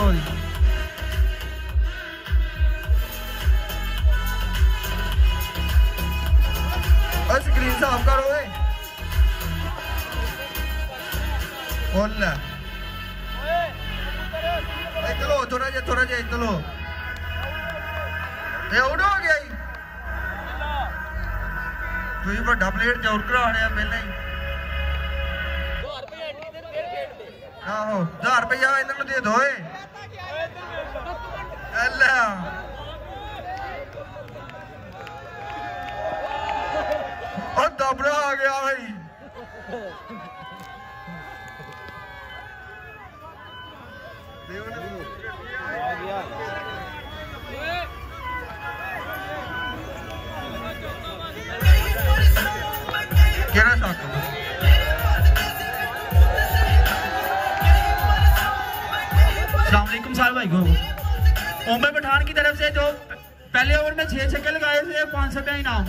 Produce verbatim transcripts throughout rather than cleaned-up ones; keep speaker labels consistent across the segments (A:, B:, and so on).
A: करो जी। स्क्रीन साफ करो बोल चलो थोड़ा जा थोड़ा जा चलो आउट हो गया तुम बड़ा प्लेट चौर करा पहले ही आहो हजार रुपया इन्होंने दे दो दबड़ा आ गया भाई केड़ा साथ
B: अस्सलामुअलैकुम साल भाई को ओमर पठान की तरफ से जो पहले ओवर में छह छक्के लगाए थे पांच सौ का इनाम।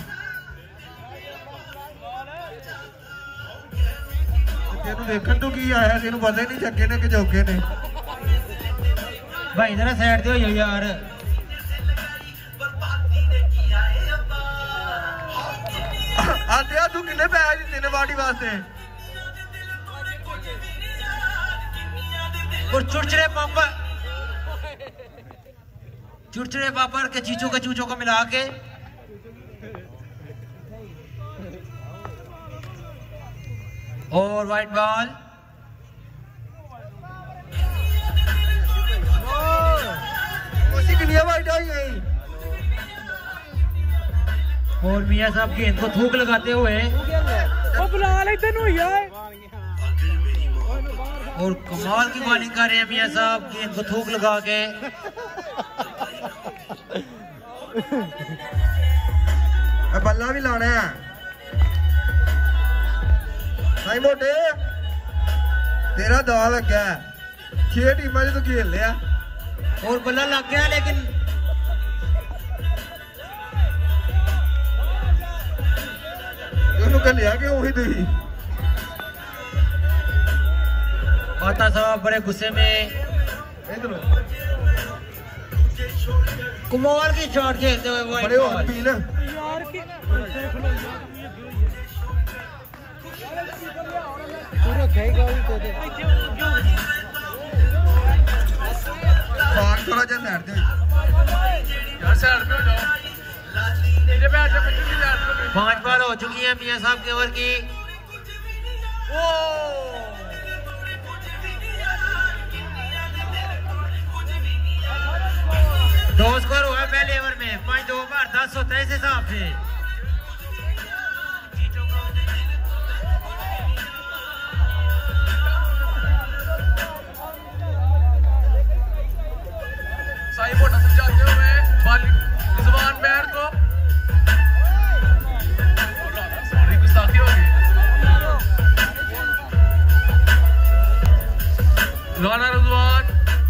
A: तेनू देखन तो की आया तेनू पता ही नहीं छक्के ने कि चौके ने
B: भाई जरा साइड हो जाओ यार।
A: आते तू किन्ने पैसे दिते ने पार्टी वास्ते
B: और चुड़चुड़े पापड़ चुड़चुड़े पापड़ के चीचों के चूचों को मिला के और व्हाइट बॉल और मियां साहब गेंद को थूक लगाते हुए और कमाल की बॉलिंग कर रहे हैं मियां साहब गेंद को थूक लगा के।
A: बल्ला भी लाना है भाई मोटे तेरा दाल लगा छे टीमां तू खेल लिया
B: और बल्ला लग गया लेकिन
A: लिया कि वही तुही
B: माता साहब बड़े गुस्से में कमाल की शॉट खेलते हुए
A: बड़े पील थोड़ा जा साइड पे यार साइड पे हो जाओ
B: पांच बार हो चुकी है मियां साहब के ओवर की। दो स्कोर हुआ पहले ओवर में पांच दो बार दस होता है इस हिसाब से।
A: साई मोटा समझाते हुए रिजवान बैर को राना रिजवान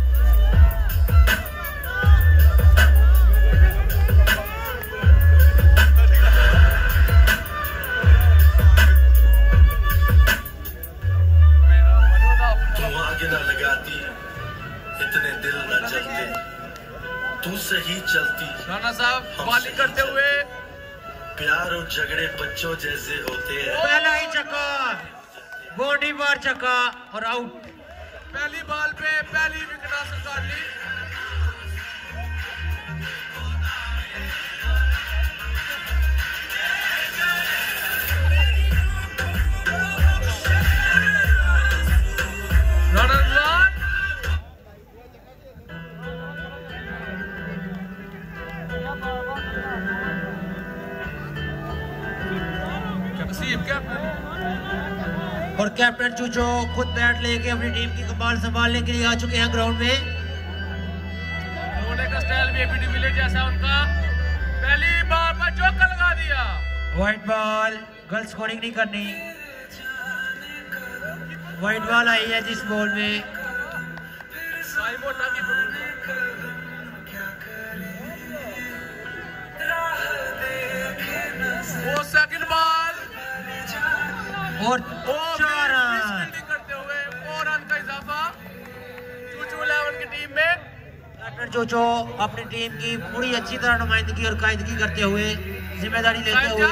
C: तुम आगे ना लगाती इतने दिल न जलते तू सही चलती।
A: राना साहब बॉलिंग करते हुए
C: प्यार और झगड़े बच्चों जैसे होते हैं।
B: पहला ही चक्का बॉडी बार चक्का और आउट।
A: पहली बॉल पे पहली विकेट हासिल कर ली।
B: और कैप्टन चूचो खुद बैट लेके अपनी टीम की कमाल संभालने के लिए आ चुके हैं ग्राउंड में।
A: रोने का स्टाइल भी एपीडी विलेज जैसा उनका। पहली बॉल पर चौका लगा दिया।
B: व्हाइट बॉल गर्ल स्कोरिंग नहीं करनी। व्हाइट बॉल आई है जिस बॉल में
A: साई मोटा की वो सेकंड बॉल
B: और चार रन
A: करते हुए फोर रन का इजाफा चूचू इलेवन की टीम में।
D: कैप्टन चोचो अपनी टीम की पूरी अच्छी तरह नुमाइंदगी और कायदगी करते हुए जिम्मेदारी लेते हुए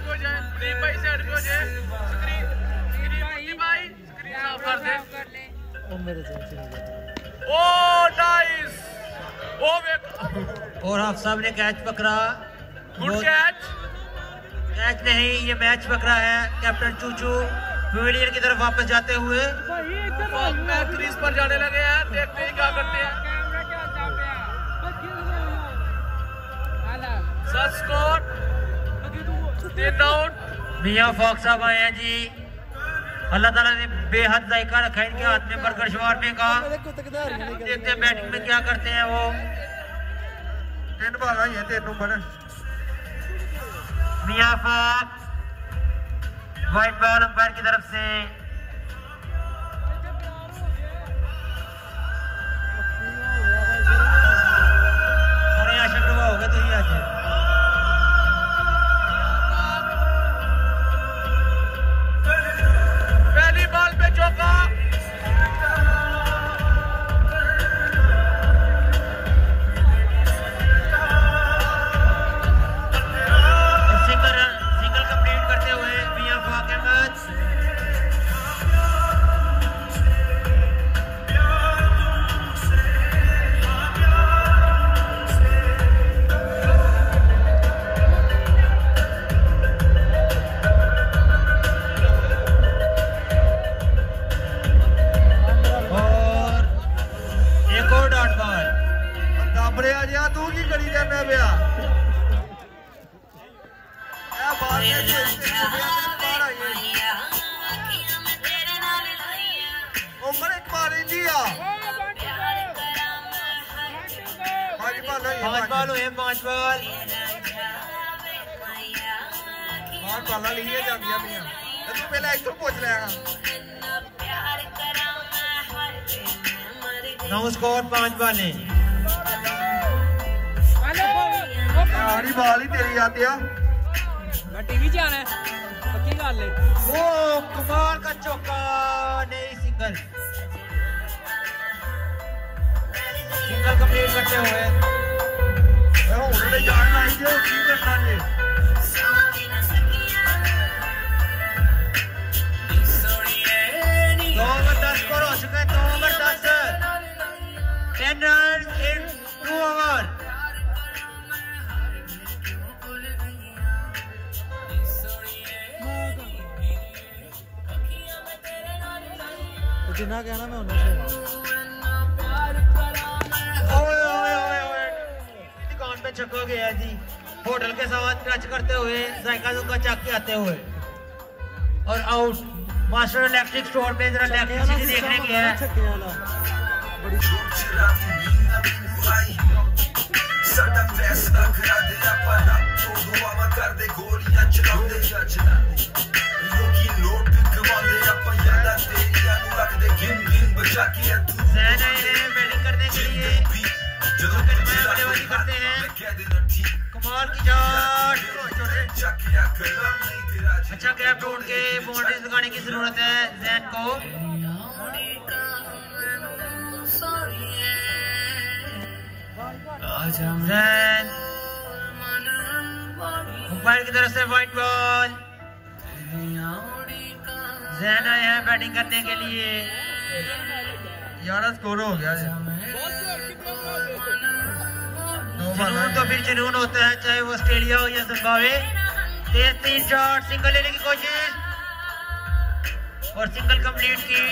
D: और आप सब ने कैच पकड़ा।
A: Good catch.
D: कैच नहीं, ये मैच पकड़ा है। कैप्टन चूचू पवेलियन की तरफ वापस जाते हुए
A: क्रीज पर जाने लगे हैं, देखते हैं क्या करते हैं। स्कोर तीन आउट।
D: मियां फॉक साहब आए हैं जी। अल्लाह ताला ने बेहद जायका रखा इनके हाथ में बर्गर शवारमे का। देखते हैं बैटिंग में क्या करते हैं वो।
B: तीन बॉल आई है, तीन नंबर
D: मियां फॉक व्हाइट बॉल अंपायर की तरफ से। अरे आशा करवा हो गए तो ही आज
A: पहली बॉल पे चौका।
D: सिंगल सिंगल कंप्लीट करते हुए मियां फॉक अहमद।
B: तू की करी जाना पिया उमर एक बार जी आ
D: पांच बॉल हुए, पांच बॉल
B: बाहर बाला लिए जांदियां पिया तू पहले इथों पूछ लेगा।
D: नौ स्कोर पांच बॉलें।
B: सारी बाल ही तेरी आती है।
E: मैं टीवी च आना है पक्की गल है।
D: ओ कमाल का चौका, नहीं सिंगल सिंगल कंप्लीट करते हुए
B: होने जाना है जो की करना है।
D: दो ओवर दस स्कोर हो चुका है। दो ओवर दस ten run in two over.
E: जितना कहना मैं उन्हें
D: दुकान पे छक्का गया जी। होटल के साथ टच करते हुए जायका का चक के आते हुए और आउट। मास्टर इलेक्ट्रिक स्टोर पे जरा इलेक्ट्रिसिटी देखने गया है। बैटिंग करने के लिए बल्लेबाजी करते हैं। कमाल की शॉट, अच्छा गैप ढूंढ के बाउंड्रीज लगाने की जरूरत है जैन को। जैन अंपायर की तरफ से व्हाइट बॉल। जैन आए हैं बैटिंग करने के लिए।
B: यार स्कोर हो गया।
D: जुनून तो फिर जुनून होता है, चाहे वो ऑस्ट्रेलिया हो या जिम्बाब्वे। तेज तीन शॉट, सिंगल लेने की कोशिश और सिंगल कंप्लीट की।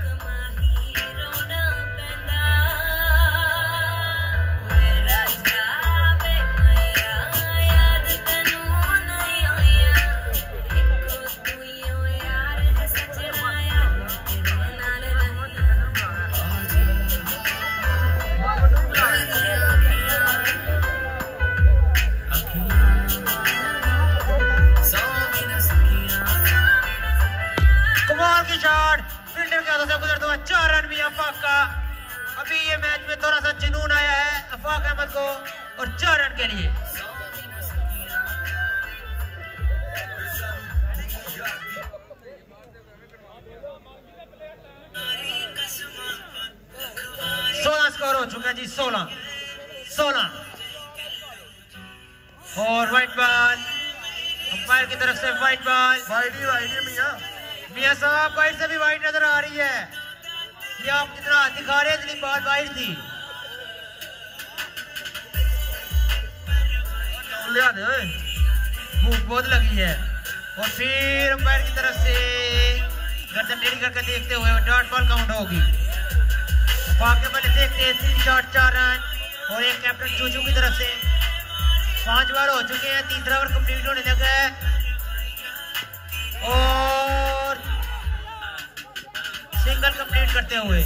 D: चार रन भी अफाक का। अभी ये मैच में थोड़ा सा जुनून आया है अफाक अहमद को और चार रन के लिए। सोलह स्कोर हो चुका है जी, सोलह। सोलह और व्हाइट बॉल अंपायर की तरफ से व्हाइट बॉल।
B: वाइड ही वाइड ही मियां
D: मियां साहब वाइड से भी वाइड नजर आ रही है। ये आप जितना हाथ दिखा रहे हैं इतनी बॉल वाइड थी।
B: लिया दे ओए
D: भूख बहुत लगी है। और फिर अंपायर की तरफ से गर्दन टेढ़ी करके देखते हुए डॉट बॉल काउंट होगी। भाग्य बल्ले देखते हैं तीन शॉट चार रन और एक कैप्टन चूचू की तरफ से पांच बार हो चुके हैं। तीसरा ओवर कंप्लीट होने लगा है और सिंगल कंप्लीट करते हुए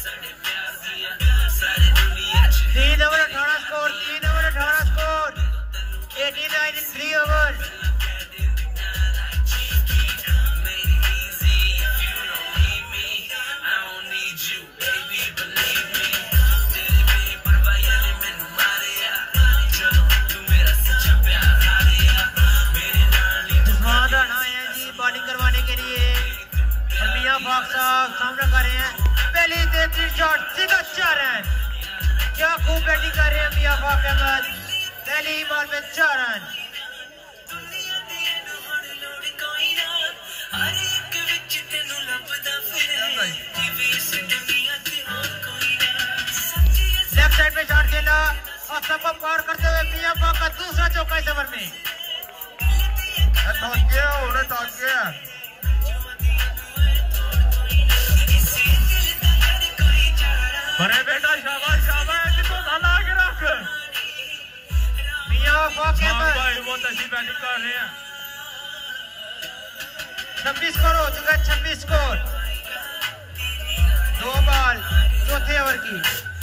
D: तीन ओवर अठारह स्कोर तीन ओवर अठारह score eighteen nine in three over. सामना कर रहे हैं पहली तेतरीस शॉट सीधा चार रन। क्या खूब बैटिंग कर रहे हैं मियां फाक अहमद पहली बॉल में चार रन। लेफ्ट साइड पे शॉट खेला और सबको पार करते हुए मियां फाक का दूसरा चौका इस ओवर में।
B: थक गया उन्हें थक गया
A: बड़े बेटा शाबाश शाबाश इसको साला आगे रख।
D: मियां फाक अहमद
A: भाई बहुत अच्छी बैटिंग कर रहे हैं।
D: छब्बीस स्कोर हो चुका है छब्बीस स्कोर दो बॉल चौथे ओवर की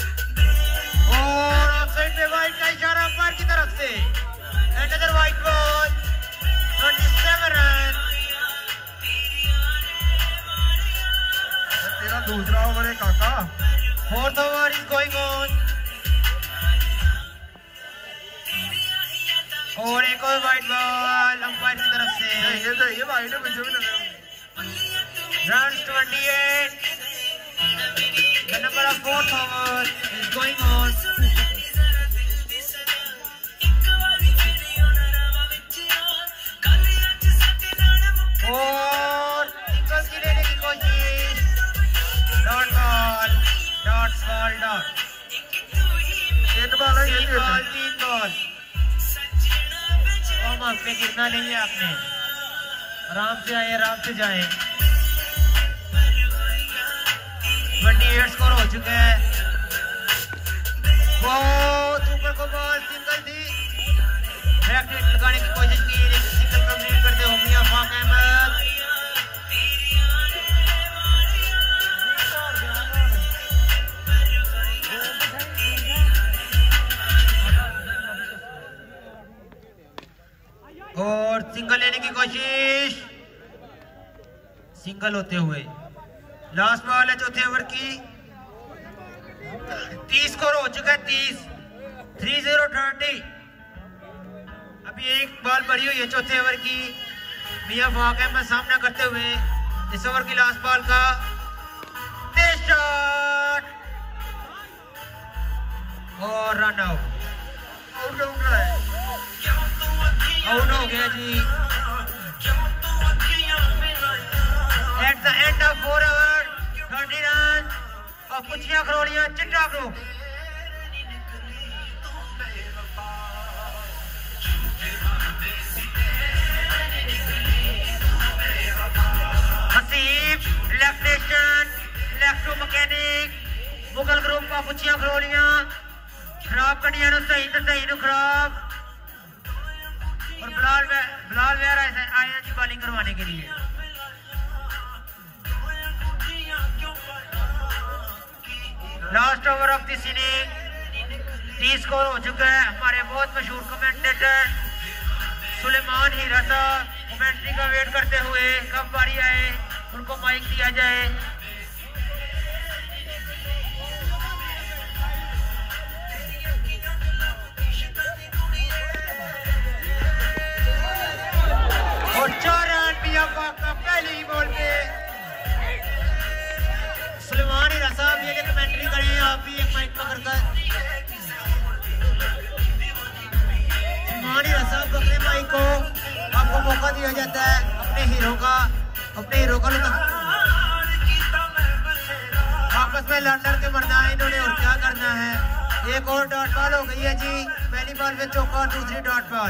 D: और ऑफ साइड पे वाइड का इशारा अंपायर की तरफ से। अनदर वाइड बॉल सत्ताईस रन।
B: तेरा दूसरा ओवर है काका।
D: Fourth over is going on. और एक और वाइड बॉल अंपायर की तरफ से।
B: ये तो ये वाइड है मुझे भी लगा।
D: Runs twenty-eight. The number of fourth over is going on. और सिंगल की लेने की कोशिश। Dot ball dot ball dot
B: तीन बॉल है
D: तीन बॉल तीन बॉल। और माफ पे कितना नहीं है आपने। आराम से आए आराम से जाए। अट्ठाईस स्कोर हो चुका है। बहुत ऊपर को बॉल सिंगल थी। बैक नेट लगाने की कोशिश की लेकिन सिंगल कंप्लीट करते हो मियां फाक अहमद। और सिंगल लेने की कोशिश सिंगल होते हुए। लास्ट बॉल है चौथे ओवर की। तीस स्कोर हो चुका है तीस थ्री जीरो थर्टी। अभी एक बॉल बढ़ी हुई है चौथे ओवर की। मियां फाक अहमद सामना करते हुए इस ओवर की लास्ट बॉल का तेज शॉट और रन आउट।
B: आउट हो गया है
D: आउट हो गया जी। At the end of four over thirty run और पुछिया खरोड़ियां चिट्टा group. Haseeb left station left to mechanic Mughal group का पुछिया खरोड़ियां खराब कड़ियां सही तो सही नु खराब। और बिलाल बिलाल वेयर आए हैं जी बॉलिंग करवाने के लिए। Last over of this inning तीस स्कोर हो चुका है। हमारे बहुत मशहूर कमेंटेटर सुलेमान हीरा साहब कमेंट्री का वेट करते हुए कब बारी आए उनको माइक दिया जाए। और चार रन मियां फाक का पहली बॉल पे। सुलेमान हीरा साहब ये कमेंट्री करें आप भी एक माइक पकड़ कर। मौका दिया जाता है अपने हीरो का अपने हीरो का आपस में लड़ लड़ के मरना है इन्होंने और क्या करना है। एक और डॉट बॉल हो गई है जी, पहली बॉल में चौका और दूसरी डॉट बॉल।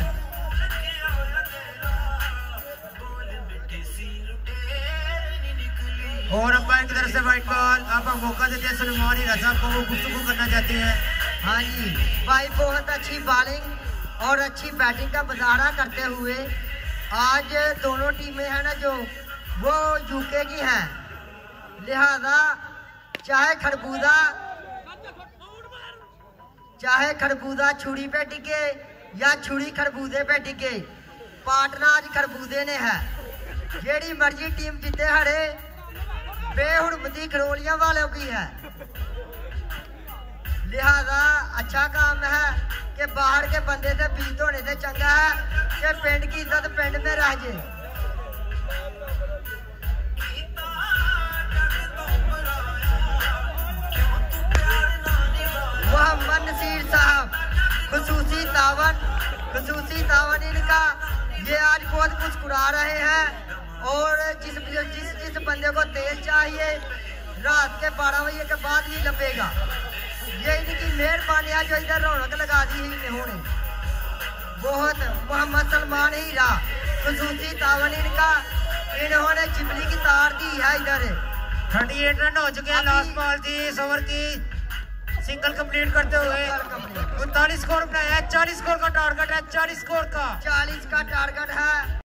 D: और अंपायर की तरफ से व्हाइट बॉल। आप मौका देते हैं सलमान ही रजा को, वो गुफ्तगू करना चाहते हैं।
F: हाँ जी भाई, बहुत अच्छी बॉलिंग और अच्छी बैटिंग का मुजाहरा करते हुए आज दोनों टीमें हैं ना जो वो यूके की हैं, लिहाजा चाहे खरबूजा चाहे खरबूजा छुरी पे टिके या छुरी खरबूजे पे टिके, पाटना आज खरबूजे ने है। जेड़ी मर्जी टीम जीते हरे बेहुरमती खरोलियां वालों की है, लिहाजा अच्छा काम है कि बाहर के बंदे से बीत होने से चंगा है कि पिंड की इज्जत पिंड में रह जाए। मोहम्मद नसीर साहब खुसूसी तावन खुसूसी तावन इनका, ये आज बहुत मुस्कुरा रहे हैं और जिस जिस जिस बंदे को तेल चाहिए रात के बारह बजे के बाद ही लपेगा। ये इनकी मेहरबानी है जो इधर रौनक लगा दी है इन्होंने बहुत। मोहम्मद सलमान हीरा खुसूसी तावन इनका, इन्होंने चिपली की तार दी है इधर।
D: थर्टी एट रन हो चुके हैं लास्ट बॉल थी इस ओवर की, सिंगल कंप्लीट करते हुए उनतालीस स्कोर बनाया है। चालीस स्कोर का टारगेट है, चालीस स्कोर का
F: चालीस का टारगेट है।